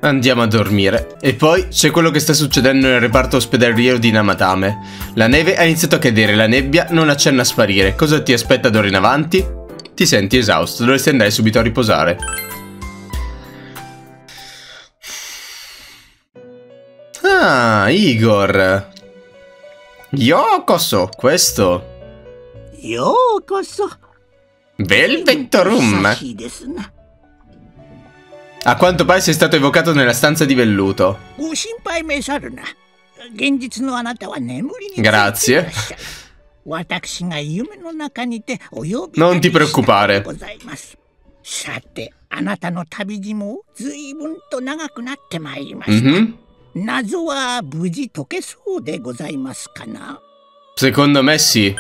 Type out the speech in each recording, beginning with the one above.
Andiamo a dormire. E poi c'è quello che sta succedendo nel reparto ospedaliero di Namatame. La neve ha iniziato a cadere, la nebbia non accenna a sparire. Cosa ti aspetta d'ora in avanti? Ti senti esausto, dovresti andare subito a riposare. Ah, Igor. Yokoso, questo. Yokoso. Velvet Room. A quanto pare sei stato evocato nella stanza di velluto. Grazie. Non ti preoccupare. Secondo me sì.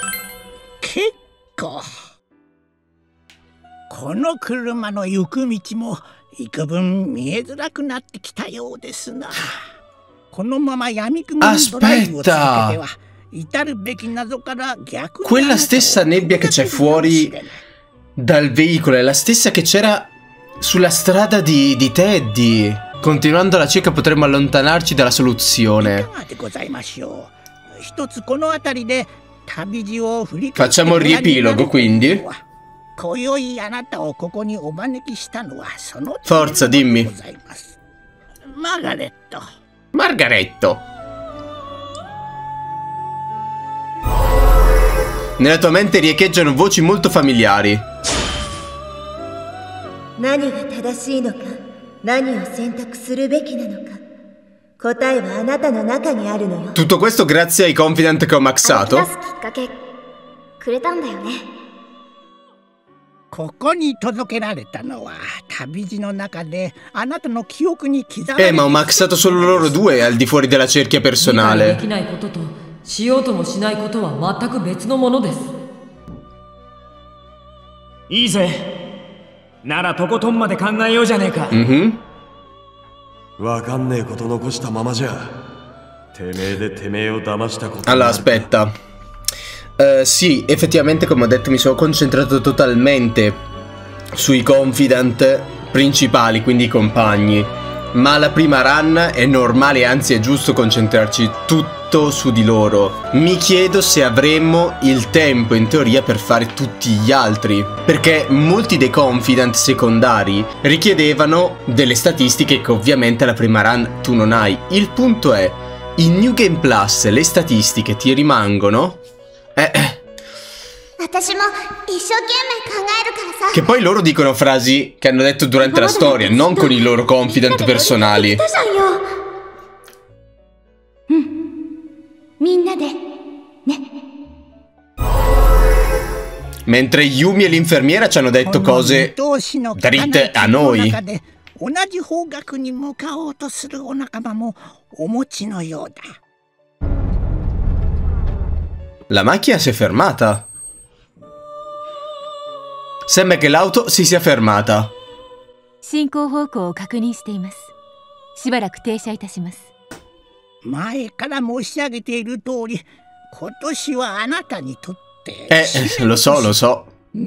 この車の行く道も幾分見えづらくなってきたようですな。このまま闇雲にドライブを続けては至るべき謎から逆に Quella stessa nebbia che c'è fuori dal veicolo è la stessa che c'era sulla strada di Teddy. Continuando alla cieca potremmo allontanarci dalla soluzione. Facciamo il riepilogo quindi. Forza, dimmi. Margaretto. Nella tua mente riecheggiano voci molto familiari. Tutto questo grazie ai confident che ho maxato? Ma ho maxato solo loro due al di fuori della cerchia personale. Allora, aspetta. Sì, effettivamente come ho detto mi sono concentrato totalmente sui confidant principali, quindi i compagni. Ma alla prima run è normale, anzi è giusto concentrarci tutto su di loro. Mi chiedo se avremmo il tempo in teoria per fare tutti gli altri, perché molti dei confidant secondari richiedevano delle statistiche che ovviamente alla prima run tu non hai. Il punto è, in New Game Plus le statistiche ti rimangono... Che poi loro dicono frasi che hanno detto durante la storia, non con i loro confident personali. Mentre Yumi e l'infermiera ci hanno detto cose dritte a noi. La macchina si è fermata. Sembra che l'auto si sia fermata. Lo so, lo so.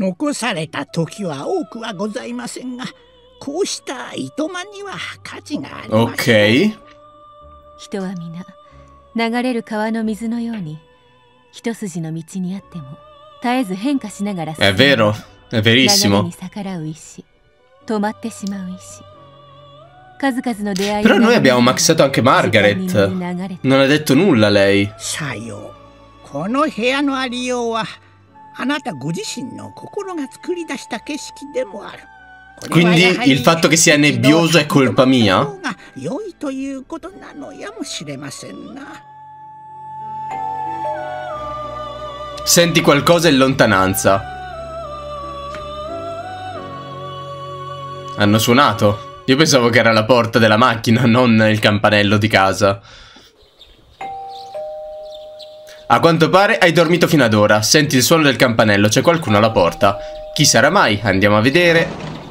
Ok. È vero, è verissimo. Però noi abbiamo maxato anche Margaret. Non ha detto nulla lei. Quindi il fatto che sia nebbioso è colpa mia? Senti qualcosa in lontananza. Hanno suonato. Io pensavo che era la porta della macchina, non il campanello di casa. A quanto pare hai dormito fino ad ora. Senti il suono del campanello, c'è qualcuno alla porta. Chi sarà mai? Andiamo a vedere.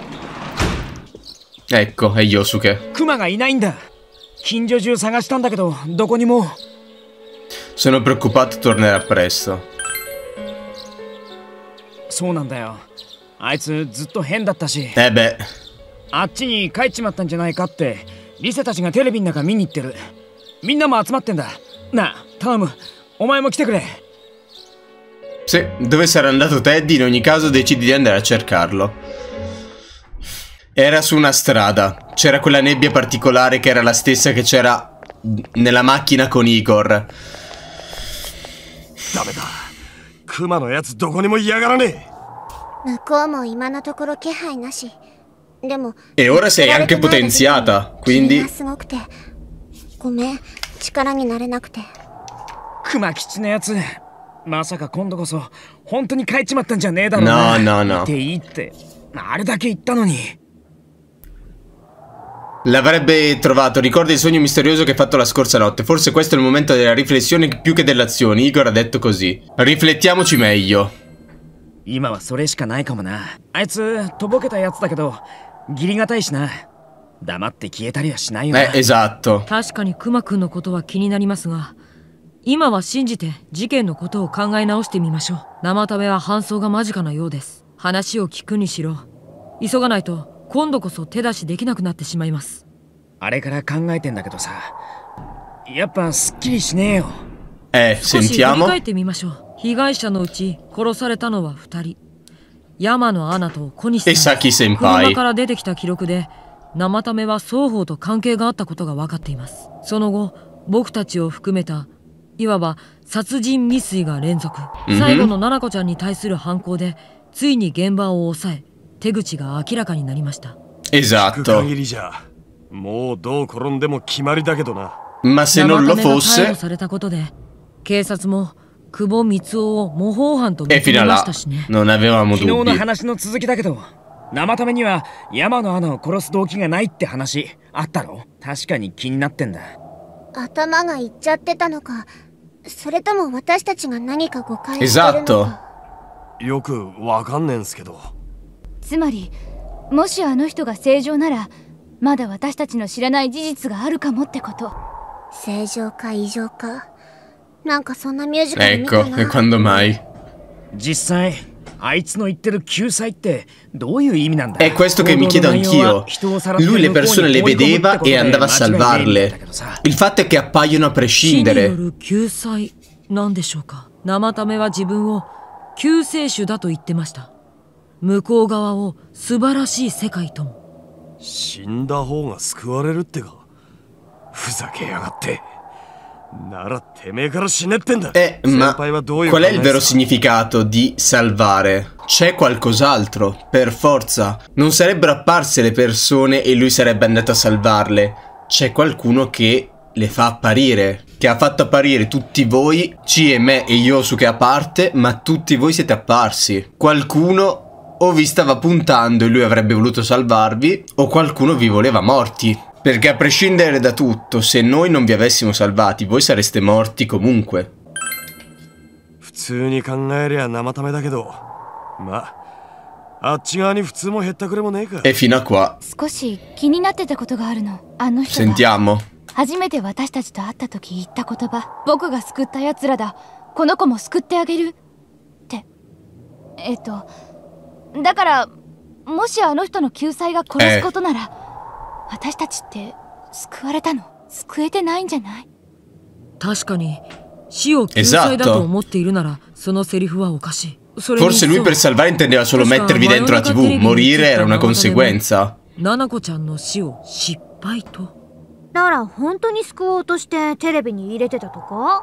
Ecco, è Yosuke. Sono preoccupato, tornerà presto. Beh. リセたちがテレビの中見に行ってる。みんなも集まってんだ。なあ、頼む。お前も来てくれ。 Sì, dove sarà andato Teddy? In ogni caso decidi di andare a cercarlo. Era su una strada. C'era quella nebbia particolare che era la stessa che c'era nella macchina con Igor. ダメだ。クマのやつどこにもいやがらねえ。 向こうも今のところ気配なし。でも E ora sei anche potenziata, quindi すごくて。ごめん、力になれなくて。 熊吉のやつ、まさか今度こそ本当に帰っちまったんじゃねえだろうな。 No, no, no. いていいってあれだけ言ったのに。 L'avrebbe trovato, ricorda il sogno misterioso che ha fatto la scorsa notte. Forse questo è il momento della riflessione più che delle azioni. Igor ha detto così. Riflettiamoci meglio. 今はそれしかないかもな。あいつとぼけたやつだけど義理がたいしな。黙って消えたりはしないよな。 Esatto. 確かにクマくんのことは気になりますが、今は信じて事件のことを考え直してみましょう。生田目は搬送が間近なようです。話を聞くにしろ、急がないと今度こそ手出しできなくなってしまいます。 あれから考えてんだけどさ、やっぱすっきりしねえよ。 少し振り Sentiamo. 返ってみましょう。被害者のうち殺されたのは2人。山野アナと小西さん。車から出てきた記録で生田目は双方と関係があったことが分かっています。その後僕たちを含めたいわば殺人未遂が連続。最後の奈々子ちゃんに対する犯行でついに現場を抑え、手口が明らかになりました。 Esatto. 限りじゃもうどう転んでも決まりだけどな。 Ma se non lo 生田目が逮 fosse... 捕されたことで警察も久保光雄を模倣犯と認めましたしね。 Non avevamo 昨日の dubbi. 話の続きだけど、生ためには山野アナを殺す動機がないって話あったろ。確かに気になってんだ。 頭がいっちゃってたのか、それとも私たちが何か誤解してるのか。 よくわかんねえんすけど。 つまりもしあの人が正常ならまだ私たちの知らない事実があるかもってこと。 正常か異常か、なんかそんなミュージカル見た Ecco, な。 e quando mai? 実際あいつの言ってる救済ってどういう意味なんだ。 È questo che mi chiedo anch'io. Lui le persone le vedeva e andava a salvarle. Il fatto è che appaiono a 死によ prescindere. る救済なんでしょうか。生田目は自分を救世主だと言ってました。向こう側を素晴らしい世界とも。 死んだ方が救われるってか。ふざけやがって。ならてめえから死ねってんだ。 Ma qual è il vero significato di salvare? C'è qualcos'altro, per forza. Non sarebbero apparse le persone e lui sarebbe andato a salvarle. C'è qualcuno che le fa apparire, che ha fatto apparire tutti voi, C e me e Yosuke a parte, ma tutti voi siete apparsi. Qualcuno o vi stava puntando e lui avrebbe voluto salvarvi, o qualcuno vi voleva morti. Perché a prescindere da tutto, se noi non vi avessimo salvati, voi sareste morti comunque. 普通に考えりゃ生ためだけど、まあ、あっち側に普通もへったくれもねえか。 E fino a qua. 少し気になってたことがあるの。あの人が Sentiamo. 初めて私たちと会った時言った言葉。僕が救った奴らだ。この子も救ってあげるって。だからもしあの人の救済が殺すことなら、私たちって救われたの？救えてないんじゃない？ 確かに死を救済だと思っているならそのセリフはおかしい。 Forse lui per salvare intendeva solo mettervi dentro la TV. Morire era una conseguenza. 奈々子ちゃんの死を失敗と。 なら本当に救おうとしてテレビに入れてたとか？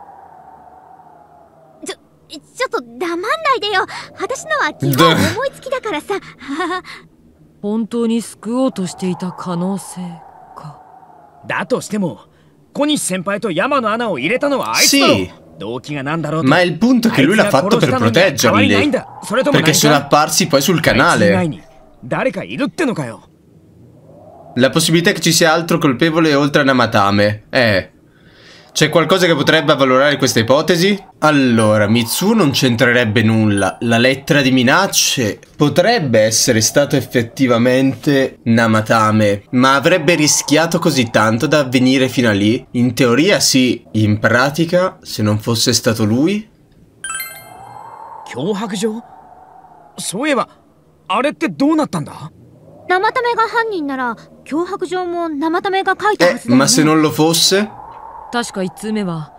ちょっと黙んないでよ。私のは基本思いつきだからさ。 本当に救おうとしていた可能性か。 だとしても小西先輩と山野アナを入れたのはあいつだろ。動機がなんだろうと。 Ma il punto è che lui l'ha fatto per proteggerli. Perché sono apparsi poi sul canale. 誰かいるってのかよ。 La possibilità che ci sia altro colpevole oltre a Namatame. C'è qualcosa che potrebbe avvalorare questa ipotesi? Allora, Mitsuo non c'entrerebbe nulla. La lettera di minacce potrebbe essere stato effettivamente Namatame, ma avrebbe rischiato così tanto da avvenire fino a lì? In teoria sì, in pratica, se non fosse stato lui? 脅迫状？そういえばあれってどうなったんだ？ 生ためが犯人なら脅迫状も生ためが書いたはずだよね。 Ma se non lo fosse? 確か1通目は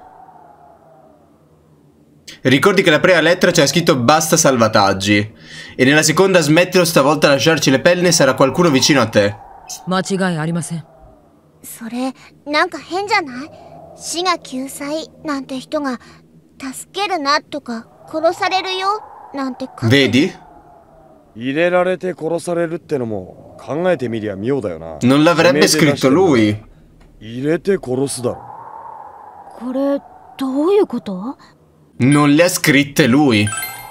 Ricordi che la prima lettera c'era scritto basta salvataggi. E nella seconda smettilo stavolta a lasciarci le penne, sarà qualcuno vicino a te. 間違いありません。 それなんか変じゃない？死が救済なんて人が助けるなとか殺されるよなんて書いて。 Vedi? 入れられて殺されるってのも考えてみりゃ妙だよな。 Non l'avrebbe scritto lui. 入れて殺すだろ。 これどういうこと？ Non le ha scritte lui.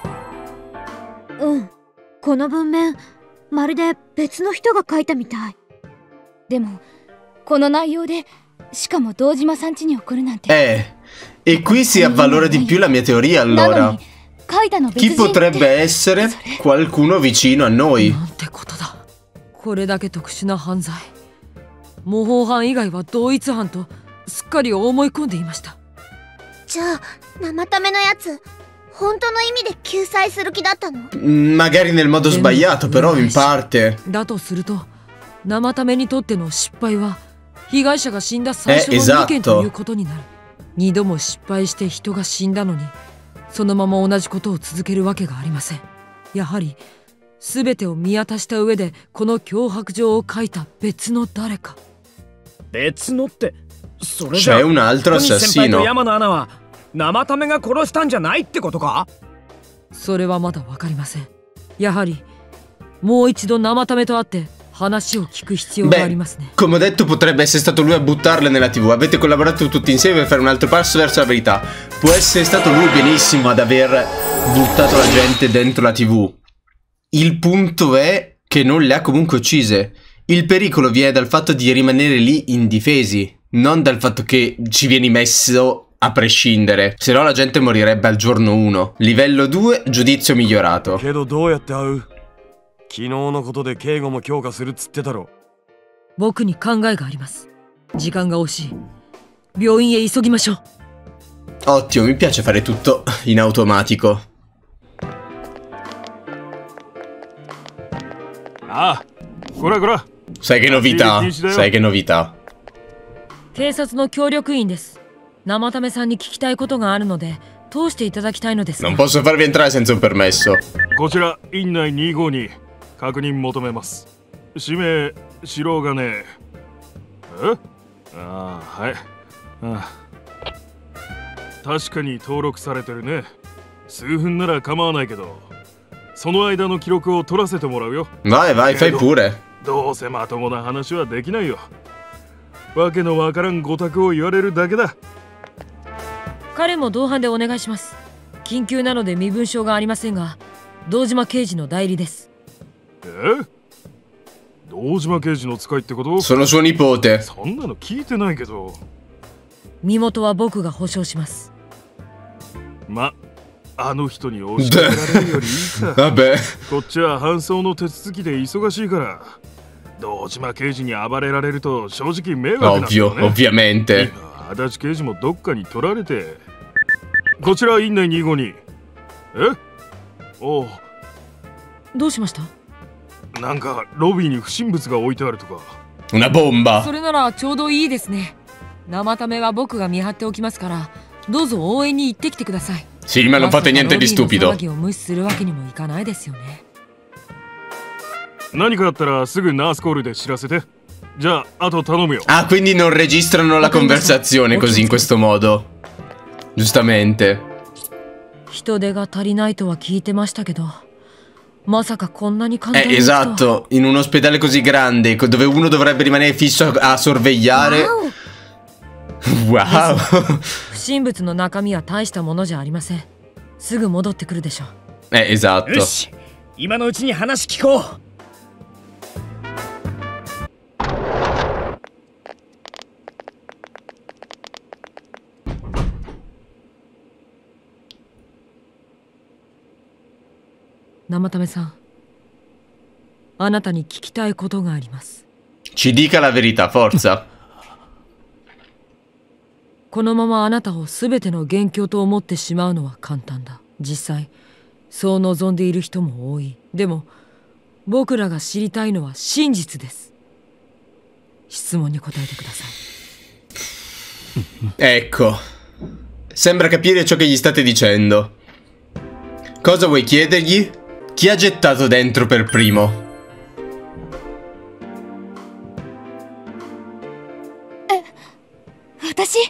うん。この文面まるで別の人が書いたみたい。でもこの内容でしかも堂島さん家に送るなんて。 E qui si avvalora di più la mia teoria allora. Chi potrebbe essere qualcuno vicino a noi? なんてことだ。これだけ特殊な犯罪。模倣犯以外は同一犯とすっかり思い込んでいました。 じゃあ生ためのやつ本当の意味で救済する気だったの？ Magari nel modo sbagliato, però in parte. だとすると生ためにとっての失敗は被害者が死んだ最初の2件ということになる。2度も失敗して人が死んだのにそのまま同じことを続けるわけがありません。やはり全てを見渡した上でこの脅迫状を書いた別の誰か。 別のってそれじゃあ、先輩と山野アナは生ためが殺したんじゃないってことか？ それはまだわかりません。やはりもう一度生ためと会って話を聞く必要がありますね。 Come ho detto, potrebbe essere stato lui a buttarle nella TV. Avete collaborato tutti insieme per fare un altro passo verso la verità. Può essere stato lui benissimo ad aver buttato la gente dentro la TV. Il punto è che non le ha comunque uccise. Il pericolo viene dal fatto di rimanere lì indifesi, non dal fatto che ci vieni messo a prescindere. Se no la gente morirebbe al giorno 1. Livello 2, giudizio migliorato. 昨日のことで警護も強化するっつってたろ。 僕に考えがあります。時間が惜しい。病院へ急ぎましょう。 Ottimo, mi piace fare tutto in automatico. ああ、こらこら。 Sai che novità? Sai che novità? 警察の協力員です。生ためさんに聞きたいことがあるので通していただきたいのです。 Non posso farvi entrare senza un permesso. こちら院内252確認求めます。氏名白金。ああ、はい。確かに登録されてるね。数分なら構わないけど、その間の記録を取らせてもらうよ。 Vai, vai, fai pure. どうせまともな話はできないよ。わけのわからんご託を言われるだけだ。 彼も同伴でお願いします。緊急なので身分証がありませんが、堂島刑事の代理です。 堂島刑事の使いってこと？ Sono suo nipote. そんなの聞いてないけど。 身元は僕が保証します。 ま、あの人に教えられるよりいいか。こっちは搬送の手続きで忙しいから。堂島刑事に暴れられると正直迷惑なんだよね。 Ovviamente. 今、足立刑事もどっかに取られて。こちら院内252。おう。 どうしました？ なんかロビーに不審物が置いてあるとか。 Una bomba. それならちょうどいいですね。生ためは僕が見張っておきますから、どうぞ応援に行ってきてください。 Sì, ma non fate niente di stupido. 騒ぎを無視するわけにもいかないですよね。 何かあったらすぐナースコールで知らせて。じゃあ、あと頼むよ。 Ah, quindi non registrano la conversazione così in questo modo. Giustamente. 人手が足りないとは聞いてましたけど、まさかこんなに簡単に。 Esatto, in un ospedale così grande dove uno dovrebbe rimanere fisso a sorvegliare. Wow. 不審物の中身は大したものじゃありません。すぐ戻ってくるでしょう。 Esatto. よし、今のうちに話聞こう。 生ためさん、あなたに聞きたいことがあります。 Ci dica la verità, forza. このままあなたを全ての元凶と思ってしまうのは簡単だ。実際そう望んでいる人も多い。でも僕らが知りたいのは真実です。 質問に答えてください。 Ecco. Sembra capire ciò che gli state dicendo. Cosa vuoi chiedergli? Chi ha gettato dentro per primo? 私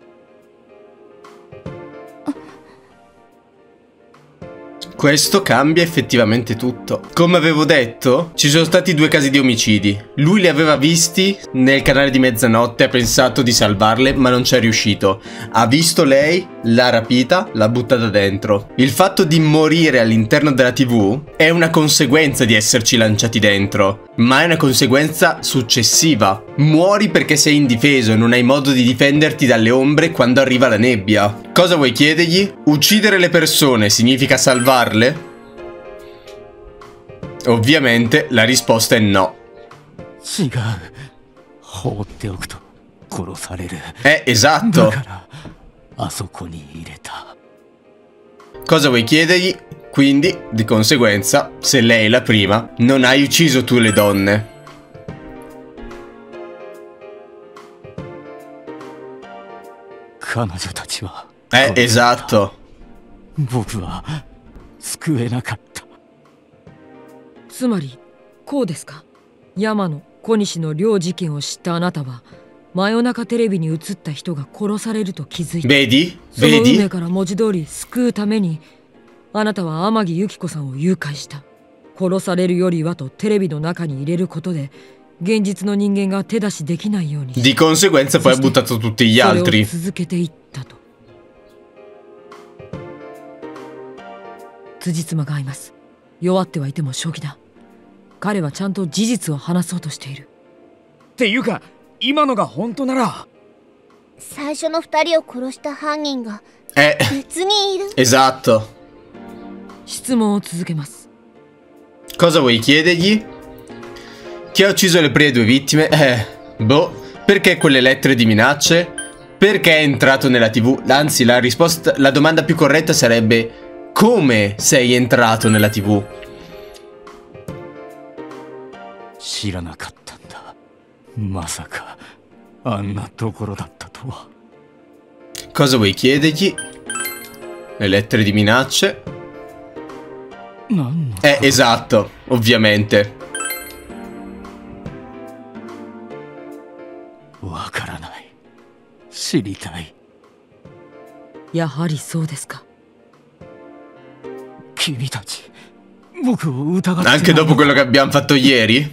Questo cambia effettivamente tutto. Come avevo detto, ci sono stati 2 casi di omicidi. Lui li aveva visti nel canale di mezzanotte, ha pensato di salvarle, ma non ci è riuscito. Ha visto lei, l'ha rapita, l'ha buttata dentro. Il fatto di morire all'interno della TV è una conseguenza di esserci lanciati dentro, ma è una conseguenza successiva. Muori perché sei indifeso e non hai modo di difenderti dalle ombre quando arriva la nebbia. Cosa vuoi chiedergli? Uccidere le persone significa salvarle? Ovviamente la risposta è no. Esatto. Cosa vuoi chiedergli? Quindi, di conseguenza, se lei è la prima, non hai ucciso tu le donne. Esatto. つまりこうですか。山野小西の両事件を知ったあなたは真夜中テレビに映った人が殺されると気づいた。その運命から文字通り救うためにあなたは天城由紀子さんを誘拐した。殺されるよりはとテレビの中に入れることで現実の人間が手出しできないように。 Di conseguenza poi ha buttato tutti gli altri. 続けていったと。辻褄が合います。弱ってはいても正気だ。彼はちゃんと事実を話そうとしている。 っていうか今のが本当なら、 最初の2人を殺した犯人が別にいる。 Esatto. 質問を続けます。 Cosa vuoi chiedergli? Chi ha ucciso le prime 2 vittime? Perché quelle lettere di minacce? Perché è entrato nella TV? Anzi, la domanda più corretta sarebbe: come sei entrato nella TV? Cosa vuoi chiedergli? Le lettere di minacce? Esatto, ovviamente. Ya hariそうですか。 Anche dopo quello che abbiamo fatto ieri?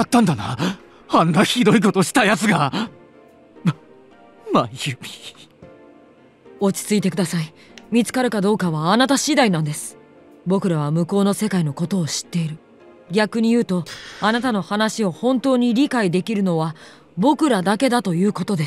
落ち着いてください。見つかるかどうかはあなた次第なんです。僕らは向こうの世界のことを知っている。逆に言うと、あなたの話を本当に理解できるのは僕らだけだということです。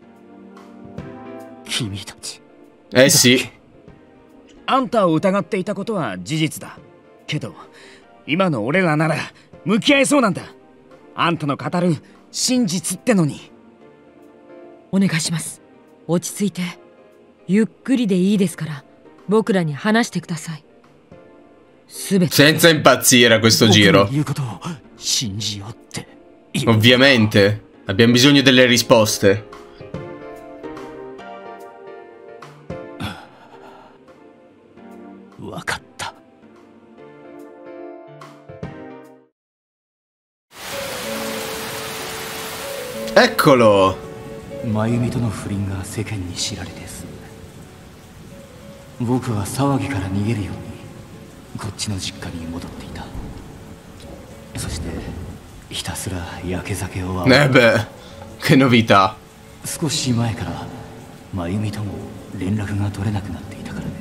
sì。 あんたを疑っていたことは事実だ。けど、今の俺らなら向き合えそうなんだ。あんたの語る真実ってのに。 お願いします。落ち着いて、ゆっくりでいいですから、僕らに話してください。 Senza impazzire a questo giro. Ovviamente, abbiamo bisogno delle risposte. Eccolo! 真由美との不倫が世間に知られてすぐ、僕は騒ぎから逃げるようにこっちの実家に戻っていた。そしてひたすら焼け酒をねべ、che novità。 少し前から真由美とも連絡が取れなくなっていたからね。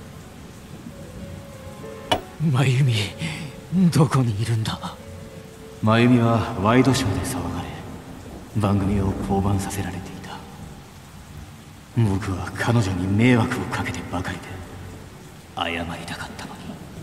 真由美、どこにいるんだ。真由美はワイドショーで騒がれ、番組を降板させられていた。僕は彼女に迷惑をかけてばかりで謝りたかったの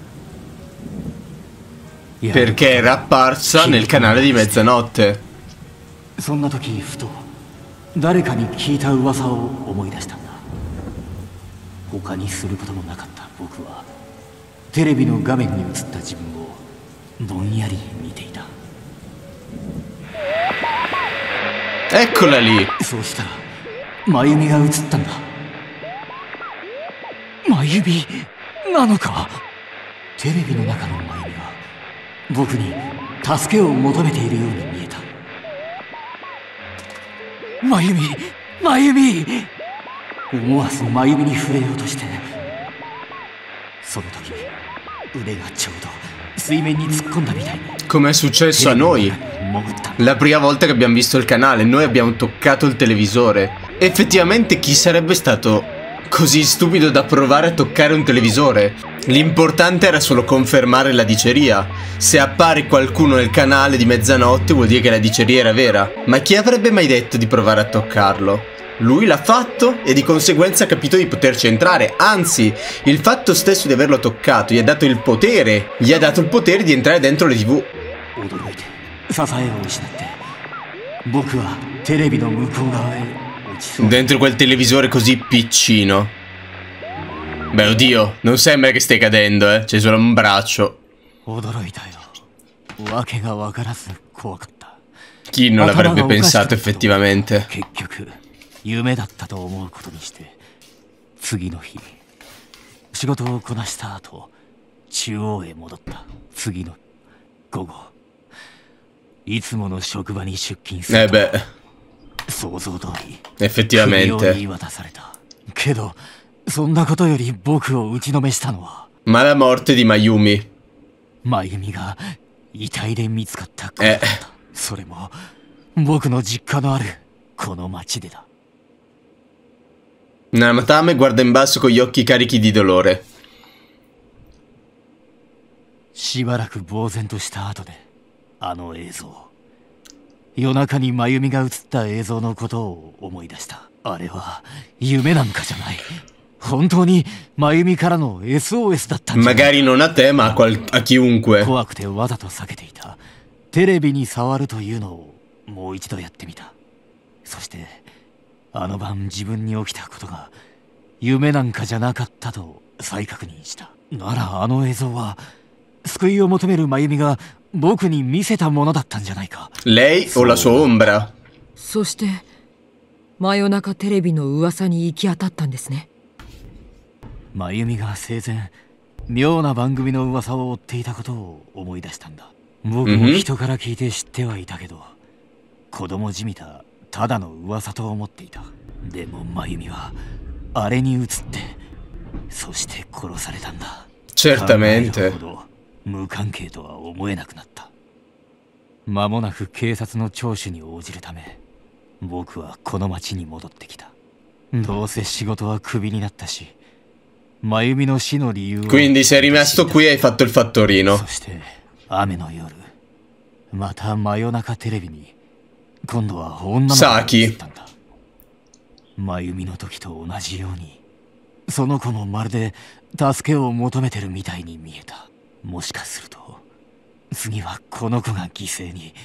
に。 Perché era apparsa nel canale di mezzanotte。 そんな時ふと誰かに聞いた噂を思い出したんだ。他にすることもなかった僕はテレビの画面に映った自分をぼんやり見ていた。 Eccola lì. そうしたら真由美が映ったんだ。真由美なのか。テレビの中の真由美が僕に助けを求めているように見えた。真由美、真由美。思わず真由美に触れようとして、その時腕がちょうど水面に突っ込んだみたいに。 Come è successo a noi? La prima volta che abbiamo visto il canale, noi abbiamo toccato il televisore. Effettivamente chi sarebbe stato così stupido da provare a toccare un televisore? L'importante era solo confermare la diceria. Se appare qualcuno nel canale di mezzanotte vuol dire che la diceria era vera. Ma chi avrebbe mai detto di provare a toccarlo? Lui l'ha fatto e di conseguenza ha capito di poterci entrare. Anzi, il fatto stesso di averlo toccato gli ha dato il potere. Gli ha dato il potere di entrare dentro le TV. Dentro quel televisore così piccino. Beh, oddio, non sembra che stai cadendo, c'è solo un braccio. Chi non l'avrebbe pensato effettivamente? 夢だったと思うことにして、次の日仕事をこなした後、中央へ戻った。次の午後、いつもの職場に出勤すると、想像通り首を言い渡された。けどそんなことより僕を打ちのめしたのは Ma la morte di Mayumi. 真由美が遺体で見つかったことだった。それも僕の実家のあるこの町でだ。 Namatame guarda in basso con gli occhi carichi di dolore. しばらく呆然とした後で、あの映像、夜中に真由美が映った映像のことを思い出した。あれは夢なんかじゃない。本当に真由美からの SOS だったんじゃない。 Magari non a te, ma a chiunque. 怖くてわざと避けていたテレビに触るというのをもう一度やってみた。そしてあの晩自分に起きたことが夢なんかじゃなかったと再確認した。ならあの映像は救いを求める真由美が僕に見せたものだったんじゃないか。 Lei o la sua ombra? そして真夜中テレビの噂に行き当たったんですね。 真由美が生前妙な番組の噂を追っていたことを思い出したんだ。僕も人から聞いて知ってはいたけど、子供じみたただの噂と思っていた。でも真由美はあれに映って、そして殺されたんだ。 Certamente。 無関係とは思えなくなった。間もなく警察の聴取に応じるため、僕はこの町に戻ってきた。どうせ仕事はクビになったし、真由美の死の理由を。 Quindi sei rimasto qui e hai fatto il fattorino。 そして雨の夜、また真夜中テレビに今度は女の子が映ったんだ。真由美の時と同じように、その子もまるで助けを求めてるみたいに見えた。もしかすると次はこの子が犠牲に。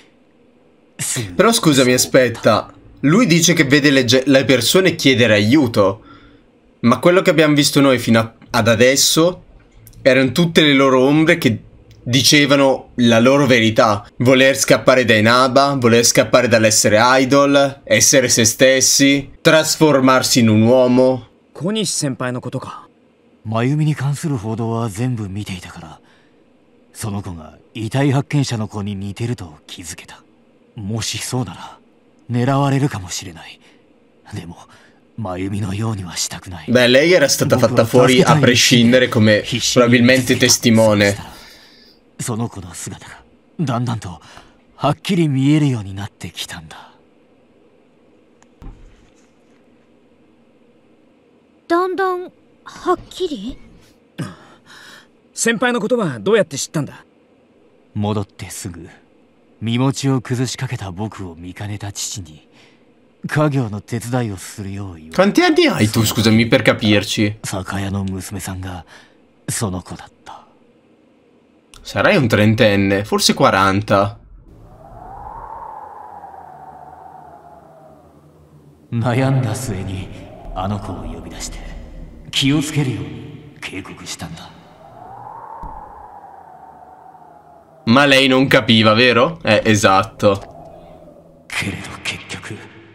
Però scusami, aspetta. Lui dice che vede le persone chiedere aiuto. Ma quello che abbiamo visto noi fino ad adesso erano tutte le loro ombre che dicevano la loro verità. Voler scappare dai Naba, voler scappare dall'essere idol, essere se stessi, trasformarsi in un uomo. 小西先輩のことか。 真由美に関する報道は全部見ていたから、その子が遺体発見者の子に似てると気づけた。もしそうなら狙われるかもしれない。でも真由美のようにはしたくない。 Beh, lei era stata fatta fuori a prescindere come probabilmente testimone. その子の姿がだんだんとはっきり見えるようになってきたんだ。 だんだんはっきり。 先輩のことはどうやって知ったんだ。 戻ってすぐ身持ちを崩しかけた僕を見かねた父に家業の手伝いをするよう言われた。 Quanti anni hai tu, scusami, per capirci? 酒屋の娘さんがその子だった。 Sarai un trentenne, forse 40. 悩んだ末にあの子を呼び出して気をつけるように警告したんだ。 Ma lei non capiva, vero? Esatto. けれど結局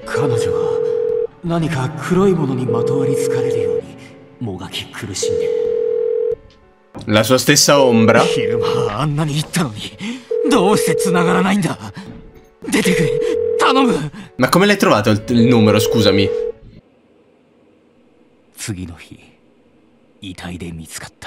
彼女は何か黒いものにまとわりつかれるようにもがき苦しんで。 La sua stessa ombra. 昼間あんなに言ったのにどうして繋がらないんだ。出てくれ、頼む。 Ma come l'hai trovato il numero, scusami? 次の日、遺体で見つかった。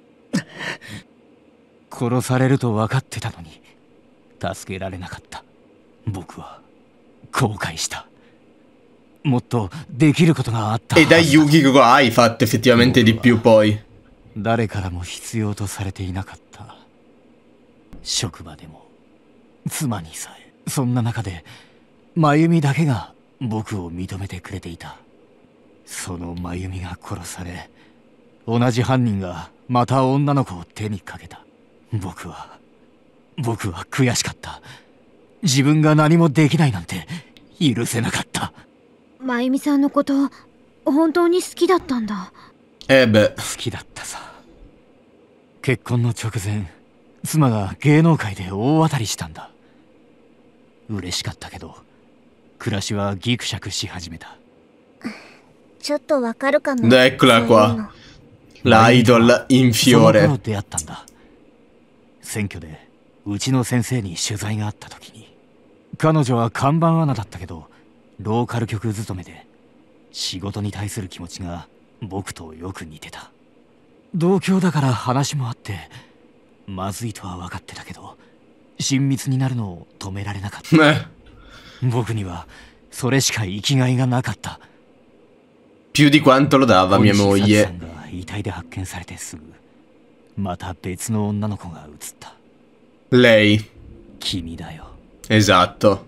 殺されると分かってたのに助けられなかった。僕は後悔した。もっとできることがあった。 E dai Yuki cosa hai fatto effettivamente di più poi? 誰からも必要とされていなかった。職場でも妻にさえ。そんな中で真由美だけが僕を認めてくれていた。その真由美が殺され、同じ犯人がまた女の子を手にかけた。僕は悔しかった。自分が何もできないなんて許せなかった。 真由美さんのこと本当に好きだったんだ。 好きだったさ。結婚の直前、妻が芸能界で大当たりしたんだ。嬉しかったけど暮らしはギクシャクし始めた。 ちょっとわかるかも。 Eccola qua. L'idol in fiore. その頃出会ったんだ。選挙でうちの先生に取材があった時に、彼女は看板アナだったけどローカル局勤めで、仕事に対する気持ちが僕とよく似てた。同郷だから話もあってまずいとは分かってたけど、親密になるのを止められなかった。僕にはそれしか生きがいがなかった。 più di quanto lo dava mia moglie。 遺体で発見されてすぐ、また別の女の子が映った。 Lei。 君だよ。 Esatto。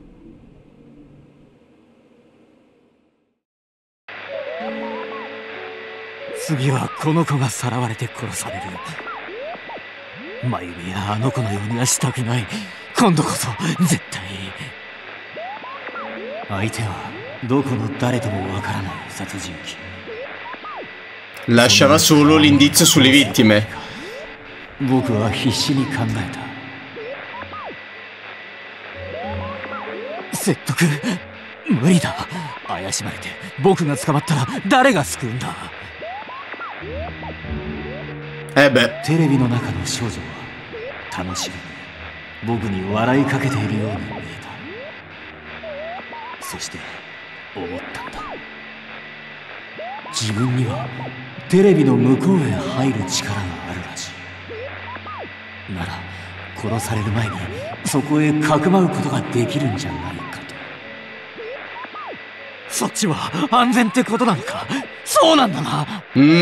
次はこの子がさらわれて殺される。真由美やあの子のようにはしたくない。今度こそ絶対。相手はどこの誰ともわからない殺人鬼。 Lasciava solo l'indizio sulle vittime。 僕は必死に考えた。説得無理だ。怪しまれて僕が捕まったら誰が救うんだ。テレビの中の少女は楽しげに僕に笑いかけているように見えた。そして思ったんだ。自分にはテレビの向こうへ入る力があるらしい。なら殺される前にそこへかくまうことができるんじゃないかと。そっちは安全ってことなのか。そうなんだな。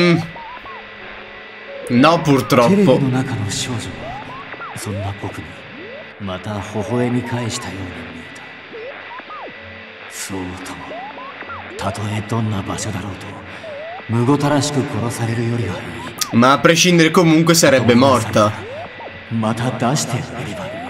No, purtroppo。 テレビの中の少女はそんな僕にまた微笑み返したように見えた。そうとも、たとえどんな場所だろうとむごたらしく殺されるよりはいい。 Ma a prescindere comunque sarebbe morta。 また出してあげればいい。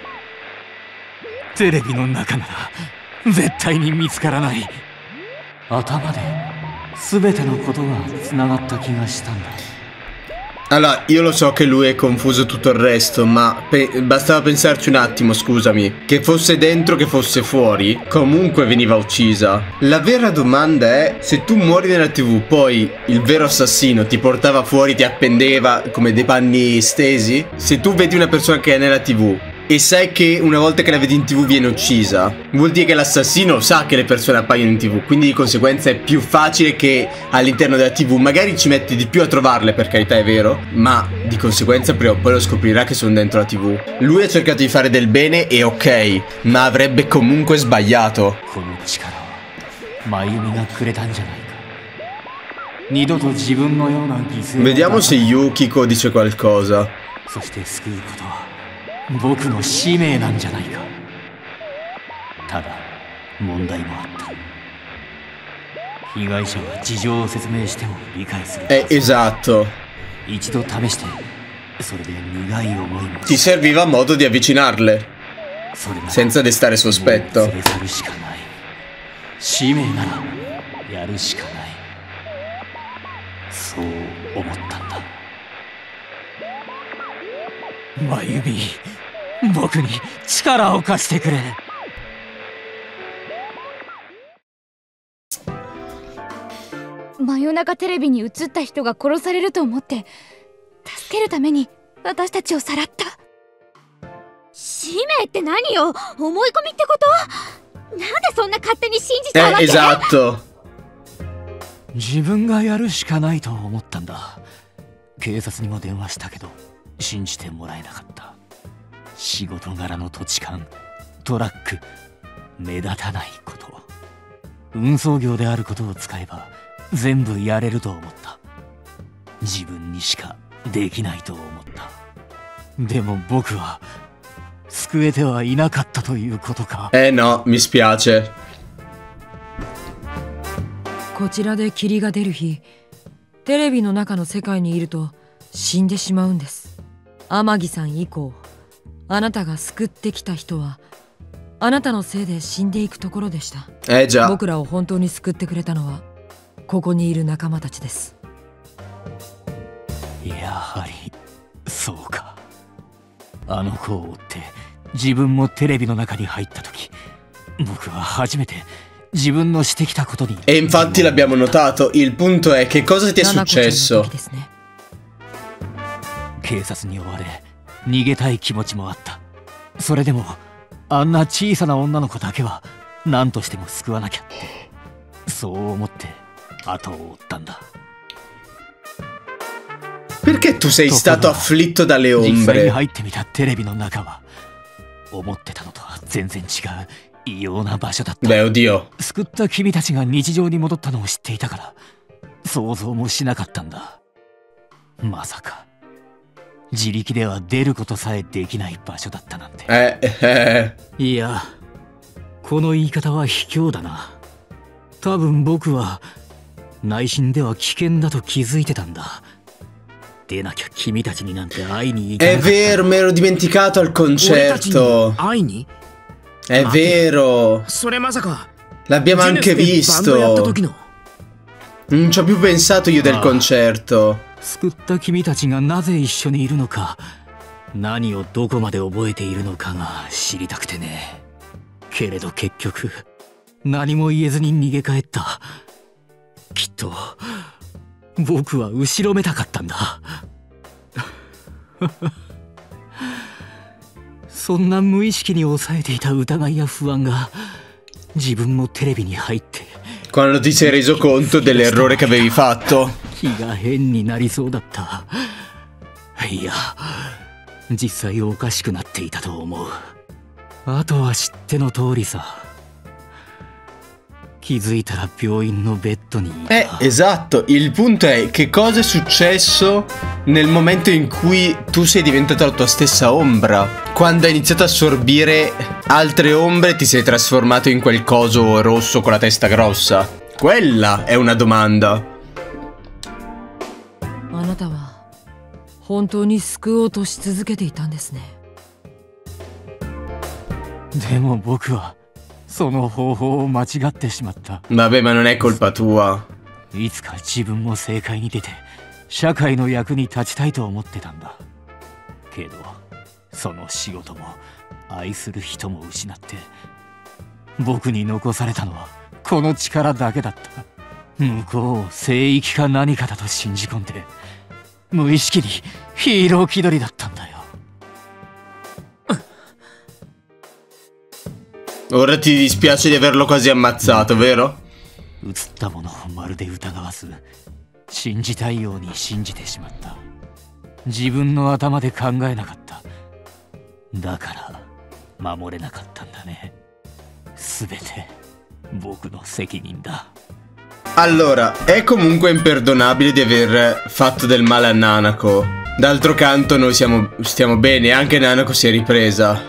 テレビの中なら絶対に見つからない。頭で全てのことがつながった気がしたんだ。 Allora, io lo so che lui è confuso tutto il resto, ma bastava pensarci un attimo, scusami. Che fosse dentro, che fosse fuori, comunque veniva uccisa. La vera domanda è, se tu muori nella TV, poi il vero assassino ti portava fuori, ti appendeva come dei panni stesi? Se tu vedi una persona che è nella TV e sai che una volta che la vedi in TV viene uccisa, vuol dire che l'assassino sa che le persone appaiono in TV, quindi di conseguenza è più facile che all'interno della TV magari ci metti di più a trovarle, per carità è vero, ma di conseguenza prima o poi lo scoprirà che sono dentro la TV. Lui ha cercato di fare del bene e ok, ma avrebbe comunque sbagliato. Vediamo se Yukiko dice qualcosa. 僕の使命なんじゃないか。ただ問題もあった。被害者は事情を説明しても理解する。 Esatto。 一度試して、それで苦い思いも。 Ti serviva modo di avvicinarle senza destare sospetto。 連れ去るしかない。使命ならやるしかない。そう思ったんだ。真由美、僕に力を貸してくれ。 真夜中テレビに映った人が殺されると思って助けるために私たちをさらった。 使命って何よ、思い込みってこと？なんでそんな勝手に信じたわけ ？Esatto。 自分がやるしかないと思ったんだ。警察にも電話したけど信じてもらえなかった。仕事柄の土地勘、トラック、目立たないこと、運送業であることを使えば全部やれると思った。自分にしかできないと思った。でも僕は救えてはいなかったということか。 No, mi spiace。 こちらで霧が出る日、テレビの中の世界にいると死んでしまうんです。天城さん以降、あなたが救ってきた人はあなたのせいで死んでいくところでした。僕らを本当に救ってくれたのはここにいる仲間たちです。 やはりそうか。あの子を追って自分もテレビの中に入った時、僕は初めて自分のしてきたことに。 E infatti l'abbiamo notato. Il punto è che cosa ti è successo? 警察に追われ逃げたい気持ちもあった。それでもあんな小さな女の子だけは何としても救わなきゃって、そう思って後を追ったんだ。 Perché tu sei stato afflitto dalle ombre? 実際に入ってみたテレビの中は思ってたのとは全然違う異様な場所だった。救った君たちが日常に戻ったのを知っていたから想像もしなかったんだ。まさか自力では出ることさえできない場所だったなんて。いや、この言い方は卑怯だな。多分僕は内心では危険だと気づいてたんだ。出なきゃ君たちになんて会いに行かなかった。 È vero, mi ero dimenticato al concerto. 会いに ？È vero. それまさか L'abbiamo anche visto. Non ci ho più pensato io del concerto. 救った君たちがなぜ一緒にいるのか、何をどこまで覚えているのかが知りたくてね。けれど結局何も言えずに逃げ帰った。きっと僕は後ろめたかったんだ。そんな無意識に抑えていた疑いや不安が自分もテレビに入って、 Quando ti sei reso conto dell'errore che avevi fatto. 気が変になりそうだった。いや、実際おかしくなっていたと思う。あとは知っての通りさ。気づいたら病院のベッドにいた。 Esatto, il punto è che cosa è successo nel momento in cui tu sei diventata la tua stessa ombra. Quando hai iniziato a assorbire altre ombre ti sei trasformato in quel coso rosso con la testa grossa. Quella è una domanda. あなたは本当に救おうとし続けていたんですね。 でも僕はその方法を間違ってしまった。 Vabbè, ma non è colpa tua. いつか自分も政界に出て社会の役に立ちたいと思ってたんだ。けどその仕事も愛する人も失って、僕に残されたのはこの力だけだった。向こうを聖域か何かだと信じ込んで、無意識にヒーロー気取りだったんだよ。 Ora ti dispiace di averlo quasi ammazzato, vero? 映ったものをまるで疑わず、信じたいように信じてしまった。自分の頭で考えなかった。だから守れなかったんだね。すべて僕の責任だ。 Allora, è comunque imperdonabile di aver fatto del male a Nanako. D'altro canto noi stiamo bene, anche Nanako si è ripresa.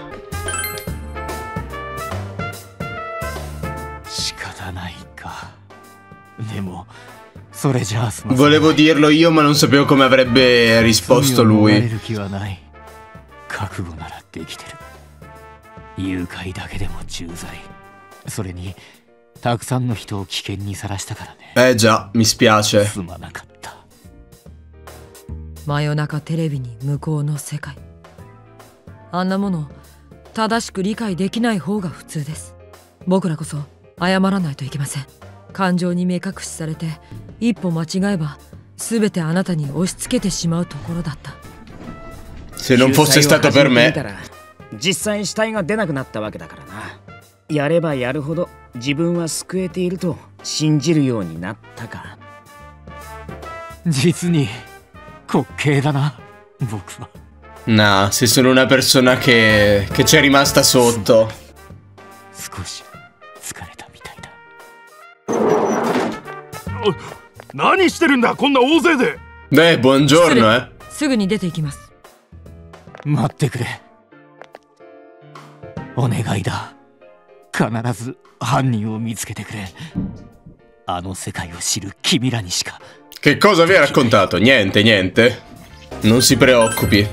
Volevo dirlo io, ma non sapevo come avrebbe risposto lui. 覚悟ならできてる。誘拐だけでも重罪。それにたくさんの人を危険にさらしたからね。 già, mi spiace. すまなかった。 真夜中テレビに向こうの世界。あんなもの正しく理解できない方が普通です。僕らこそ謝らないといけません。感情に目隠しされて一歩間違えば全てあなたに押し付けてしまうところだった。 Se non fosse stato per me。 実際死体が出なくなったわけだからな。やればやるほど自分は救えていると信じるようになったか。 実に滑稽だな、僕は。 Nah, sei solo una persona che c'è rimasta sotto. 少し疲れたみたいだ。 何してるんだ、こんな大勢で。 buongiorno, すぐに出て行きます。 待ってくれ。お願いだ。必ず犯人を見つけてくれ。あの世界を知る君らにしか。 Che cosa vi ha raccontato? Niente, niente. Non si preoccupi.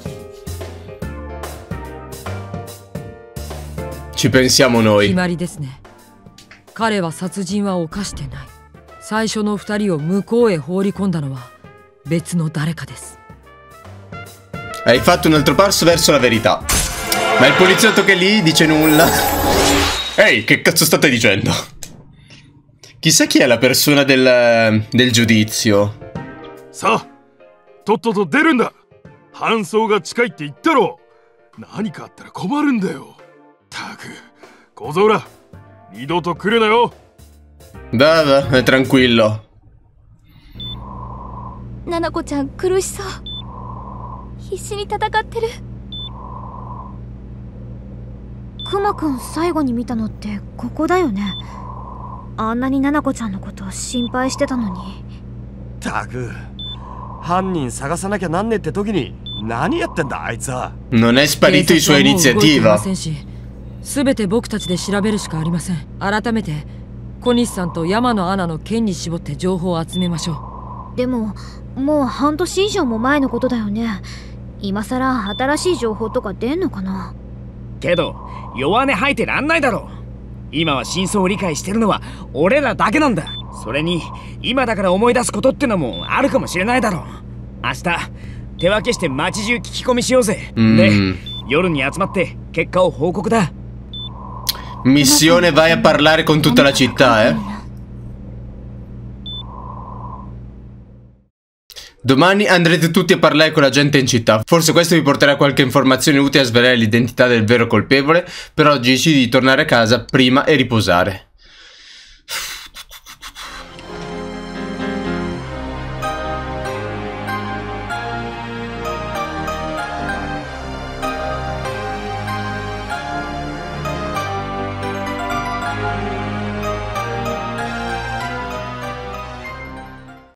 Ci pensiamo noi. 決まりですね。彼は殺人は犯してない。最初の2人を向こうへ放り込んだのは別の誰かです。 Hai fatto un altro passo verso la verità. Ma il poliziotto che lì dice nulla. Ehi, che cazzo state dicendo? Chissà chi è la persona del giudizio. さあ、とっとと出るんだ。搬送が近いって言ったろ。何かあったら困るんだよ。たく、小僧ら、二度と来るなよ。 Va, tranquillo. ななこちゃん苦しそう。必死に戦ってる。 くまくん最後に見たのってここだよね。あんなにななこちゃんのことを心配してたのに。 たく、犯人探さなきゃなんねえって時に何やってんだあいつは。 Non è sparito in sua iniziativa。 すべて僕たちで調べるしかありません。改めて小西さんと山野アナの件に絞って情報を集めましょう。でももう半年以上も前のことだよね。今さら新しい情報とか出んのかな。 けど弱音吐いてらんないだろう。今は真相を理解してるのは俺らだけなんだ。それに今だから思い出すことってのもあるかもしれないだろう。明日手分けして街中聞き込みしようぜ。で、夜に集まって結果を報告だ。 Missione vai a parlare con tutta la città, Domani andrete tutti a parlare con la gente in città. Forse questo vi porterà qualche informazione utile a svelare l'identità del vero colpevole. Per oggi decidi di tornare a casa prima e riposare.